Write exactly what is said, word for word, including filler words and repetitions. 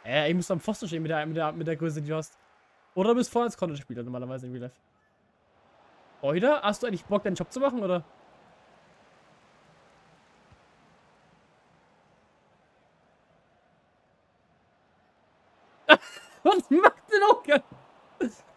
Äh, ich muss am Pfosten stehen mit der, mit, der, mit der Größe, die du hast. Oder du bist vorher als Content-Spieler normalerweise in Real Life. Heute? Hast du eigentlich Bock, deinen Job zu machen, oder? Was macht denn auch?